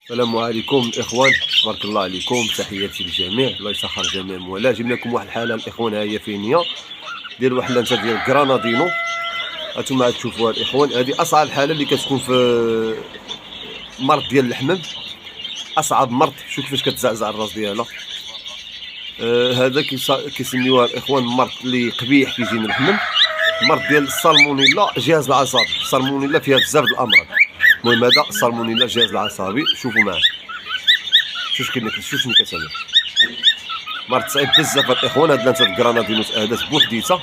السلام عليكم الاخوان، تبارك الله عليكم، تحياتي للجميع، الله يسخر جميع الموالاه. جبنا لكم واحد الحاله الاخوان، ها هي فينيا ديال واحد اللانتا ديال كرانادينو. هانتوما تشوفوها الاخوان، هذه اصعب حاله اللي كتكون في مرض ديال الحمام، اصعب مرض. شوف كيفاش كتزعزع الراس ديالها. هذا كيسميوها الاخوان مرض اللي قبيح كيجي من الحمام، مرض ديال السالمونيلا الجهاز العصبي. السالمونيلا فيها بزاف د الامراض، المهم هذا السالمونيلا الجهاز العصبي. شوفوا معايا، شوف شنو كتعمل. مرض صعيب بزاف الاخوان. هاد لانتا كرانادينوس اهدات بوحديتها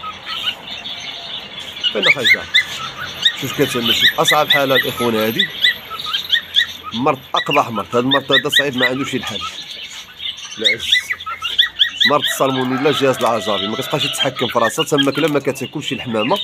فين خايفه. شوف كتعمل، شوف اصعب حاله الاخوان. هادي مرض اقبح مرض، هاد المرض هذا صعيب ما عندوش الحل. العز مرض السالمونيلا الجهاز العصبي، ما كتبقاش تتحكم في راسها، تماك ما كتاكلش الحمامه،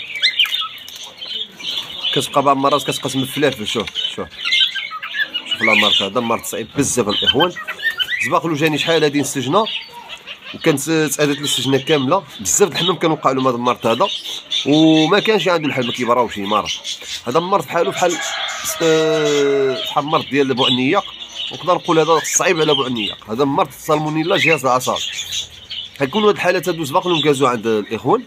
كتبقى بعض المرات كتبقى تمفلافل. شوف لا مرض هذا مرض صعيب بزاف الاخوان. زباقلو جاني شحال هادي السجنه، وكانت تأدت لي السجنه كامله. بزاف د الحمام كان وقع لهم هذا المرض هذا، وما كانش عنده الحل، ما كيبراوش مرض. هذا المرض بحالو بحال المرض ديال بوعنياق، نقدر نقول هذا صعيب على بوعنياق. هذا مرض السالمونيلا الجهاز العصبي. غيكونوا هاد الحالات هادو سباقلهم كازو عند الاخوان.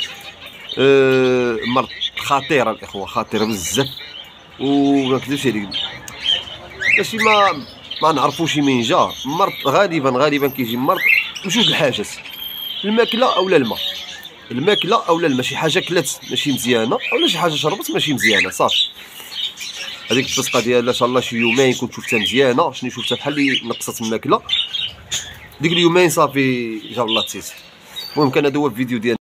مرض خطير الاخوه، خطير بزاف، وما نكذبش عليك ماشي ما نعرفوش منين جا. مرض غالبا كيجي مرض بجوج الحاجات، الماكله اولا الماء. الماكله اولا الماء، شي حاجه كلات ماشي مزيانه اولا شي حاجه شربت ماشي مزيانه، صافي. هذيك البصقه ديالها ان شاء الله شي يومين كنت شفتها مزيانه، شني شفتها بحال اللي نقصت الماكله، ديك اليومين صافي جا الله تيسر. المهم كان هذا هو الفيديو ديالنا.